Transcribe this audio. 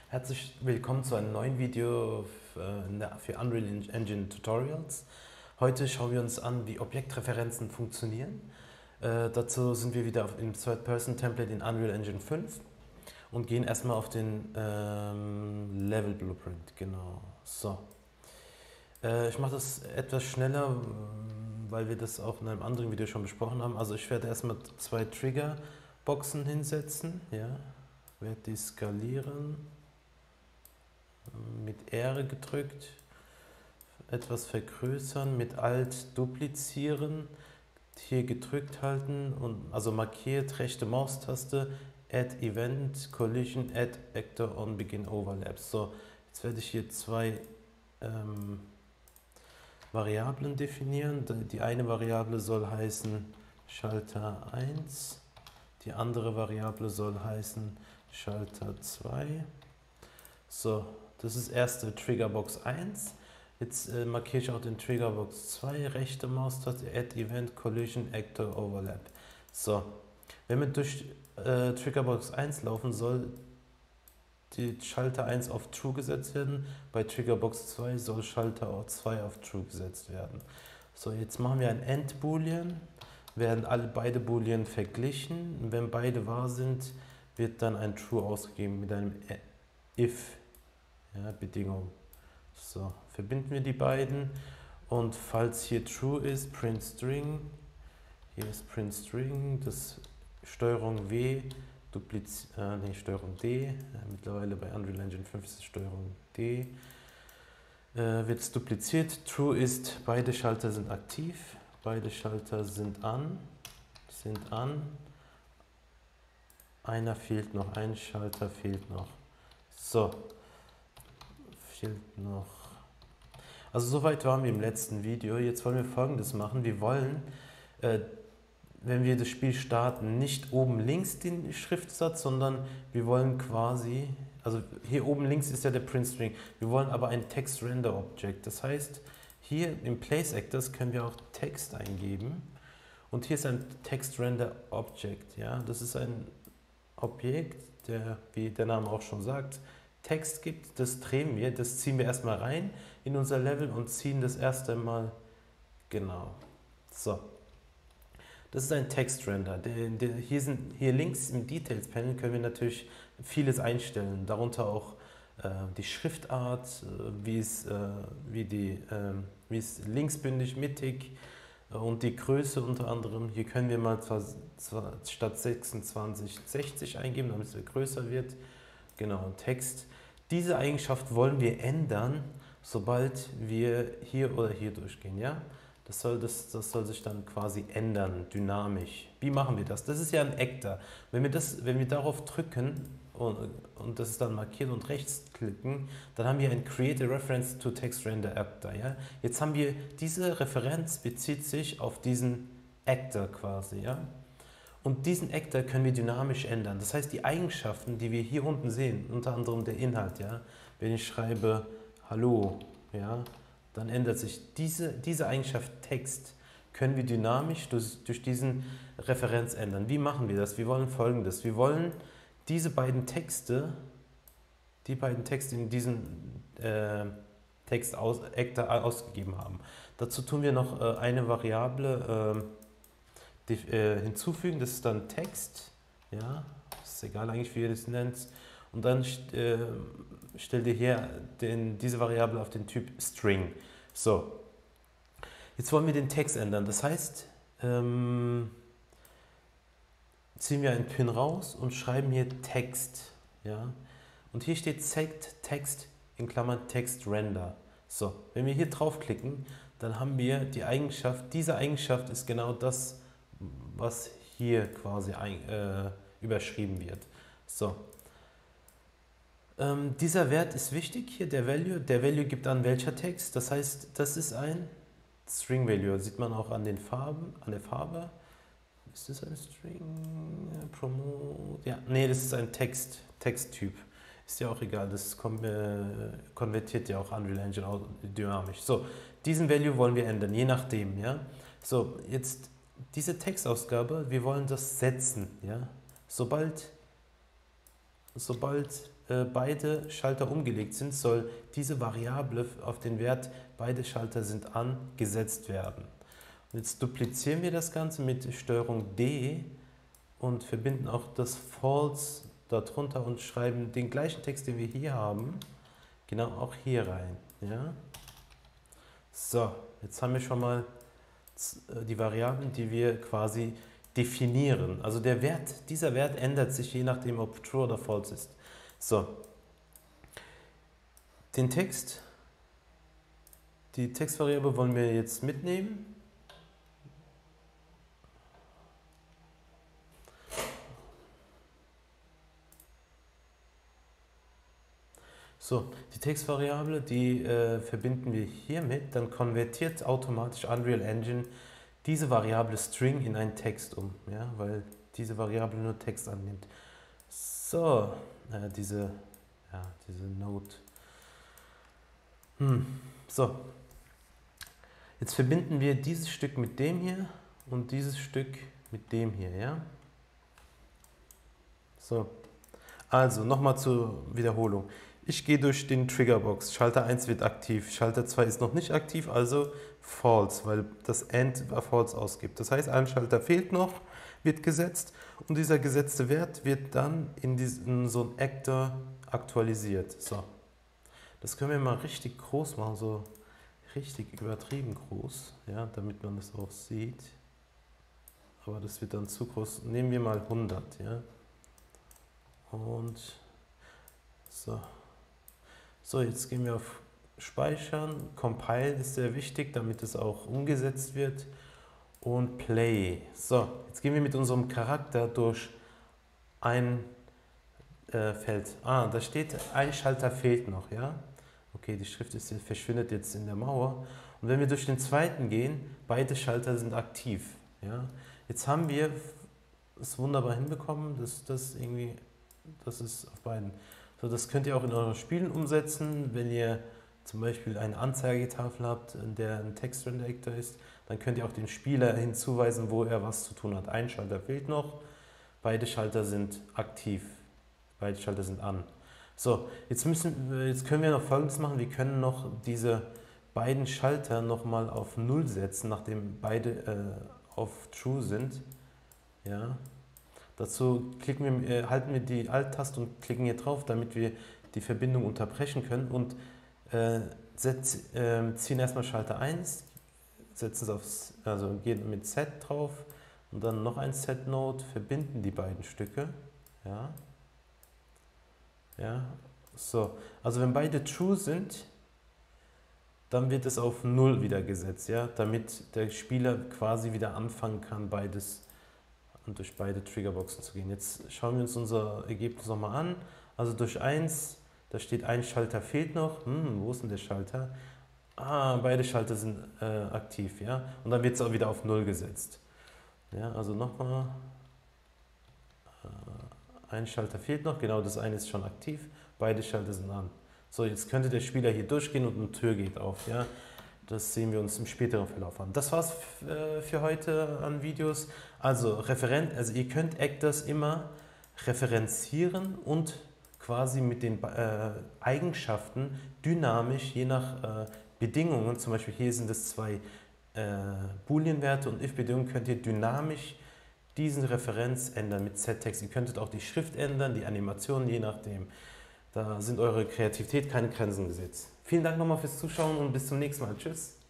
Herzlich willkommen zu einem neuen Video für Unreal Engine Tutorials. Heute schauen wir uns an, wie Objektreferenzen funktionieren. Dazu sind wir wieder im Third-Person-Template in Unreal Engine 5 und gehen erstmal auf den Level Blueprint. Genau. So. Ich mache das etwas schneller, weil wir das auch in einem anderen Video schon besprochen haben. Also ich werde erstmal zwei Triggerboxen hinsetzen. Ja. Werde die skalieren. Mit R gedrückt, etwas vergrößern, mit Alt duplizieren, hier gedrückt halten und also markiert, rechte Maustaste, Add Event, Collision, Add Actor on Begin Overlaps. So, jetzt werde ich hier zwei Variablen definieren. Die eine Variable soll heißen Schalter 1, die andere Variable soll heißen Schalter 2. So, das ist erste Triggerbox 1. Jetzt markiere ich auch den Triggerbox 2, rechte Maustaste, Add Event, Collision, Actor, Overlap. So, wenn wir durch Triggerbox 1 laufen, soll die Schalter 1 auf True gesetzt werden. Bei Triggerbox 2 soll Schalter 2 auf True gesetzt werden. So, jetzt machen wir ein End-Boolean, werden beide Boolean verglichen. Und wenn beide wahr sind, wird dann ein True ausgegeben mit einem if, ja, Bedingung. So, verbinden wir die beiden und falls hier true ist, print string, hier ist print string, das Steuerung W, Steuerung D, mittlerweile bei Unreal Engine 5 ist es Steuerung D, wird es dupliziert, true ist, beide Schalter sind aktiv, beide Schalter sind an, einer fehlt noch, ein Schalter fehlt noch. So, fehlt noch. Also soweit waren wir im letzten Video. Jetzt wollen wir Folgendes machen. Wir wollen, wenn wir das Spiel starten, nicht oben links den Schriftsatz, sondern wir wollen quasi, also hier oben links ist ja der Print String. Wir wollen aber ein Text Render Object. Das heißt, hier im Place Actors können wir auch Text eingeben. Und hier ist ein Text Render Object. Ja? Das ist ein Objekt, der, wie der Name auch schon sagt, Text gibt, das drehen wir, das ziehen wir erstmal rein in unser Level und ziehen das erste Mal, genau, so. Das ist ein Textrender. Hier links im Details Panel können wir natürlich vieles einstellen, darunter auch die Schriftart, wie es linksbündig, mittig und die Größe unter anderem. Hier können wir mal statt 26 60 eingeben, damit es größer wird. Genau, Text. Diese Eigenschaft wollen wir ändern, sobald wir hier oder hier durchgehen. Ja? Das soll sich dann quasi ändern, dynamisch. Wie machen wir das? Das ist ja ein Actor. Wenn wir darauf drücken und das ist dann markiert und rechts klicken, dann haben wir ein Create a Reference to Text Render Actor. Ja? Jetzt haben wir, diese Referenz bezieht sich auf diesen Actor quasi. Ja? Und diesen Actor können wir dynamisch ändern. Das heißt, die Eigenschaften, die wir hier unten sehen, unter anderem der Inhalt, ja, wenn ich schreibe Hallo, ja, dann ändert sich diese Eigenschaft Text, können wir dynamisch durch diesen Referenz ändern. Wie machen wir das? Wir wollen Folgendes. Wir wollen diese beiden Texte in diesem Text-Actor ausgegeben haben. Dazu tun wir noch eine Variable hinzufügen, das ist dann Text, ja, ist egal eigentlich, wie ihr das nennt, und dann stellt ihr hier diese Variable auf den Typ String. So, jetzt wollen wir den Text ändern, das heißt, ziehen wir einen Pin raus und schreiben hier Text, ja, und hier steht Text in Klammern Text Render. So, wenn wir hier draufklicken, dann haben wir die Eigenschaft, diese Eigenschaft ist genau das, was hier quasi überschrieben wird. So. Dieser Wert ist wichtig, hier der Value. Der Value gibt an welcher Text. Das heißt, das ist ein String Value. Sieht man auch an der Farbe. Ist das ein String? Promote? Ja, nee, das ist ein Texttyp. Ist ja auch egal, das konvertiert ja auch Unreal Engine dynamisch. So, diesen Value wollen wir ändern, je nachdem. Ja? So, jetzt diese Textausgabe, wir wollen das setzen. Ja? Sobald beide Schalter umgelegt sind, soll diese Variable auf den Wert beide Schalter sind an gesetzt werden. Und jetzt duplizieren wir das Ganze mit STRG D und verbinden auch das False darunter und schreiben den gleichen Text, den wir hier haben, genau auch hier rein. Ja? So, jetzt haben wir schon mal die Variablen, die wir quasi definieren. Also dieser Wert ändert sich je nachdem, ob True oder False ist. So, die Textvariable wollen wir jetzt mitnehmen. So, die Textvariable, die verbinden wir hiermit, dann konvertiert automatisch Unreal Engine diese Variable String in einen Text um, ja, weil diese Variable nur Text annimmt. So, diese Node. So, jetzt verbinden wir dieses Stück mit dem hier und dieses Stück mit dem hier, ja. So, also nochmal zur Wiederholung. Ich gehe durch den Triggerbox, Schalter 1 wird aktiv, Schalter 2 ist noch nicht aktiv, also False, weil das AND False ausgibt. Das heißt, ein Schalter fehlt noch, wird gesetzt und dieser gesetzte Wert wird dann in so einen Actor aktualisiert. So, das können wir mal richtig groß machen, so richtig übertrieben groß, ja, damit man das auch sieht. Aber das wird dann zu groß. Nehmen wir mal 100, ja. Und so. So, jetzt gehen wir auf Speichern. Compile ist sehr wichtig, damit es auch umgesetzt wird. Und Play. So, jetzt gehen wir mit unserem Charakter durch ein Feld. Da steht, ein Schalter fehlt noch, ja. Okay, die Schrift verschwindet jetzt in der Mauer. Und wenn wir durch den zweiten gehen, beide Schalter sind aktiv, ja. Jetzt haben wir es wunderbar hinbekommen, dass das ist auf beiden. So, das könnt ihr auch in euren Spielen umsetzen, wenn ihr zum Beispiel eine Anzeigetafel habt, in der ein Textrender-Actor ist, dann könnt ihr auch dem Spieler hinzuweisen, wo er was zu tun hat. Ein Schalter fehlt noch, beide Schalter sind aktiv, beide Schalter sind an. So, jetzt können wir noch Folgendes machen, wir können noch diese beiden Schalter nochmal auf 0 setzen, nachdem beide auf True sind. Ja. Dazu halten wir die Alt-Taste und klicken hier drauf, damit wir die Verbindung unterbrechen können und ziehen erstmal Schalter 1, gehen mit Set drauf und dann noch ein Set-Node, verbinden die beiden Stücke. Ja. Ja. So, also wenn beide True sind, dann wird es auf 0 wieder gesetzt, ja, damit der Spieler quasi wieder anfangen kann, durch beide Triggerboxen zu gehen. Jetzt schauen wir uns unser Ergebnis nochmal an. Also durch 1, da steht ein Schalter fehlt noch. Wo ist denn der Schalter? Beide Schalter sind aktiv, ja. Und dann wird es auch wieder auf 0 gesetzt. Ja, also nochmal. Ein Schalter fehlt noch, genau, das eine ist schon aktiv. Beide Schalter sind an. So, jetzt könnte der Spieler hier durchgehen und eine Tür geht auf, ja. Das sehen wir uns im späteren Verlauf an. Das war's für heute an Videos. Also ihr könnt Actors immer referenzieren und quasi mit den Eigenschaften dynamisch, je nach Bedingungen, zum Beispiel hier sind es 2 Boolean-Werte und if-Bedingungen, könnt ihr dynamisch diese Referenz ändern mit Z-Text. Ihr könntet auch die Schrift ändern, die Animation, je nachdem. Da sind eure Kreativität keine Grenzen gesetzt. Vielen Dank nochmal fürs Zuschauen und bis zum nächsten Mal. Tschüss.